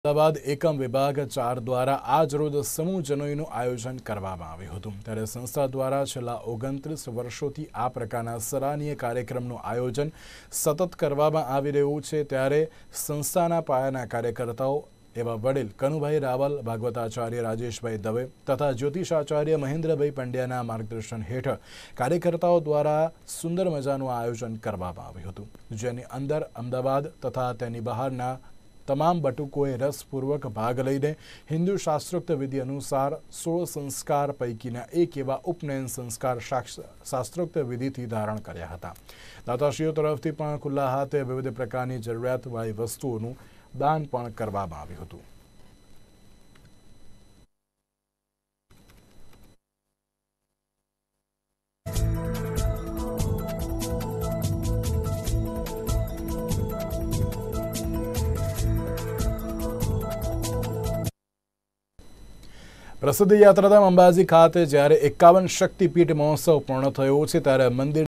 અમદાવાદ એકમ વિભાગ 4 દ્વારા આજ રોજ સમૂહ જનોઈનું આયોજન કરવામાં આવ્યું હતું। ત્યારે સંસ્થા દ્વારા છેલ્લા 29 વર્ષોથી આ પ્રકારના સરાહનીય કાર્યક્રમનું આયોજન સતત કરવામાં આવી રહ્યું છે। ત્યારે સંસ્થાના પાયાના કાર્યકર્તાઓ એવા વડીલ કનુભાઈ રાવલ, ભાગવતાચાર્ય રાજેશભાઈ દવે તથા જ્યોતિષાચાર્ય મહેન્દ્રભાઈ પંડ્યાના માર્ગદર્શન હેઠળ કાર્યકર્તાઓ દ્વારા સુંદર મજાનું આયોજન કરવામાં આવ્યું હતું, જેની અંદર અમદાવાદ તથા તેની બહારના તમામ બટુકોએ રસપૂર્વક ભાગ લઈને હિન્દુ શાસ્ત્રોક્ત વિધિ અનુસાર 16 સંસ્કાર પૈકીના એક એવા ઉપનયન સંસ્કાર શાસ્ત્રોક્ત વિધિથી ધારણ કર્યા હતા। દાતાશ્રીઓ તરફથી પણ ખુલ્લા હાથે વિવિધ પ્રકારની જરૂરિયાતવાળી વસ્તુઓનું દાન પણ કરવામાં આવ્યું હતું। પ્રસિદ્ધ યાત્રાધામ અંબાજી ખાતે જ્યારે 51 શક્તિપીઠ મહોત્સવ પૂર્ણ થયો છે, ત્યારે મંદિર